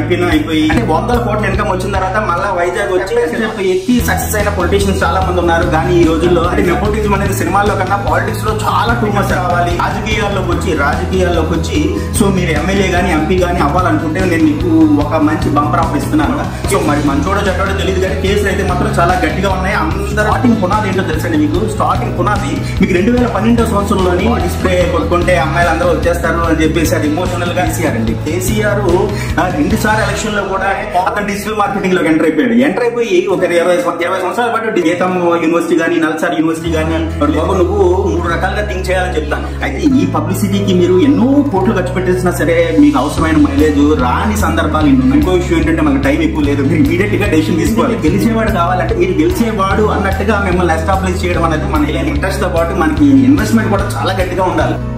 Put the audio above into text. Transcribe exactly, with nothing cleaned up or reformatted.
ఎంపీనో అయిపోయి అంటే వందల కోట్ల ఇన్కమ్ వచ్చిన తర్వాత మళ్ళీ వైజాగ్ వచ్చి ఎక్కి సక్సెస్ అయిన పొలిటీషియన్స్ చాలా మంది ఉన్నారు. కానీ ఈ రోజుల్లో అంటే నెపోటిజం అనేది సినిమాల్లో కన్నా పాలిటిక్స్ లో చాలా టూ మచ్ రావాలి. రాజకీయాల్లోకి వచ్చి రాజకీయాల్లోకి వచ్చి సో మీరు ఎమ్మెల్యే గానీ ఎంపీ గానీ అవ్వాలనుకుంటే నేను మీకు ఒక మంచి బంపర్ ఆఫర్ ఇస్తున్నాను. సో మరి మంచోడో చెడ్డోడో తెలియదు కానీ కేసులు అయితే మాత్రం చాలా గట్టిగా ఉన్నాయి. అందరూ స్టార్టింగ్ పునాది ఏంటో తెలుసండి మీకు. స్టార్టింగ్ పునాది మీకు రెండు వేల పన్నెండో సంవత్సరంలోని డిస్ప్లే కొట్టుకుంటే అమ్మాయిలు అందరూ వచ్చేస్తారు అని చెప్పేసి అది ఎమోషనల్ గా కేసీఆర్ అండి. కేసీఆర్ రెండు సార్లు ఎలక్షన్ లో కూడా అతను డిజిటల్ మార్కెటింగ్ లో ఎంటర్ అయిపోయాడు. ఎంటర్ అయిపోయి ఒక ఇరవై ఇరవై సంవత్సరాల పాటు గీతం యూనివర్సిటీ గానీ నల్సార్ యూనివర్సిటీ గానీ బాబు నువ్వు మూడు రకాలుగా థింక్ చేయాలని చెప్తాను. అయితే ఈ పబ్లిసిటీకి మీరు ఎన్నో కోట్లు ఖర్చు పెట్టేసినా సరే మీకు అవసరమైన మైలేజ్ రాని సందర్భాలు ఇంకో విషయం ఏంటంటే మనకు టైం ఎక్కువ లేదు. మీరు ఇమీడియట్ గా డెసిషన్ తీసుకోవాలి. గెలిచేవాడు కావాలంటే మీరు గెలిచేవాడు అన్నట్టుగా మిమ్మల్ని ఎస్టాబ్లిష్ చేయడం అనేది మన ఇంట్రెస్ట్ తో పాటు మనకి ఇన్వెస్ట్మెంట్ కూడా చాలా గట్టిగా ఉండాలి.